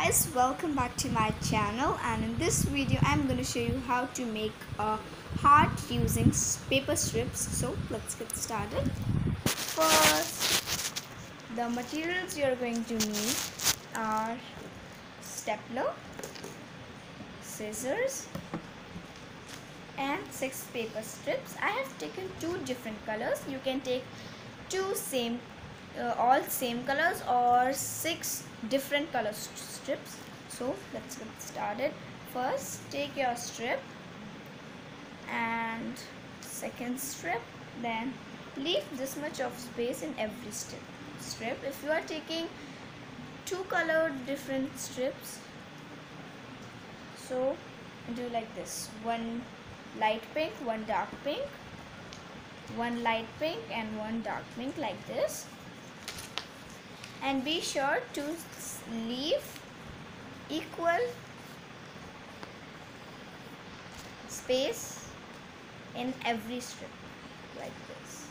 guys, welcome back to my channel, and in this video I'm going to show you how to make a heart using paper strips. So let's get started. First, the materials you're going to need are stapler, scissors and 6 paper strips. I have taken 2 different colors. You can take all same colors or 6 different color strips. So let's get started. First, take your strip and second strip, then leave this much of space in every strip. If you are taking 2 colored different strips, so do like this: one light pink, one dark pink, one light pink and one dark pink, like this. And be sure to leave equal space in every strip, like this.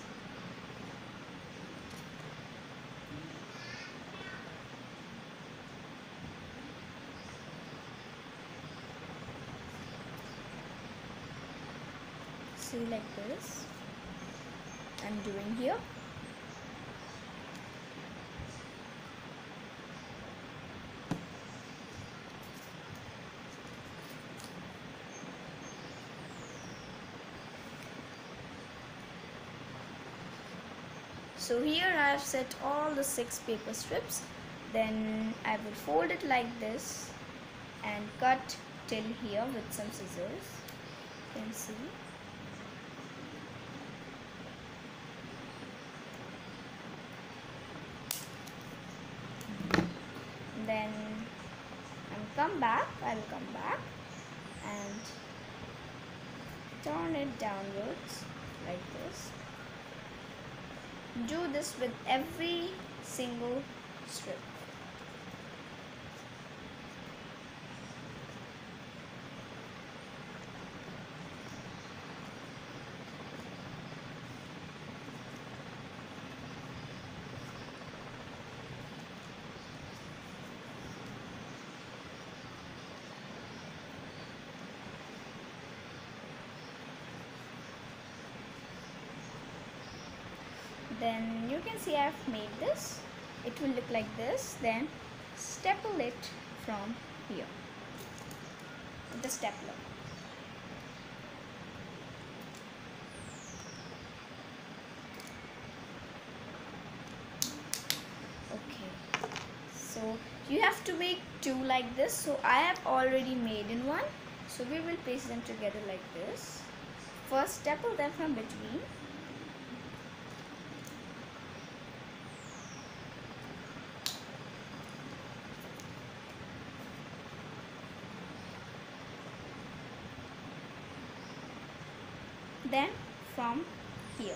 See, like this I'm doing here. So here I have set all the 6 paper strips. Then I will fold it like this and cut till here with some scissors. You can see. Then I will come back and turn it downwards like this. Do this with every single strip. Then you can see I've made this. It will look like this. Then staple it from here with the stapler. Okay, so you have to make 2 like this. So I have already made in one. So we will paste them together like this. First, staple them from between. Then from here.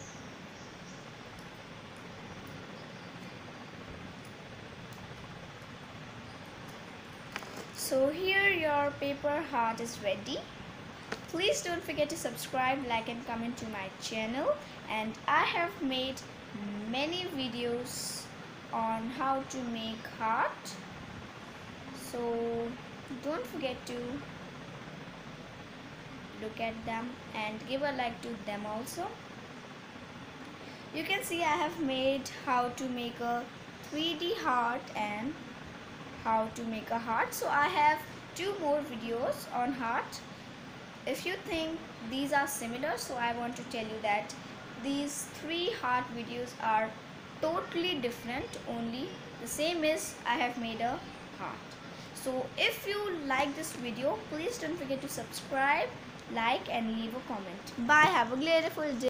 So here your paper heart is ready. Please don't forget to subscribe, like and comment to my channel. And I have made many videos on how to make heart. So don't forget to look at them and give a like to them also. You can see I have made how to make a 3D heart and how to make a heart. So I have 2 more videos on heart. If you think these are similar, so I want to tell you that these 3 heart videos are totally different. Only the same is I have made a heart. So if you like this video, please don't forget to subscribe, like and leave a comment. Bye. Have a grateful day.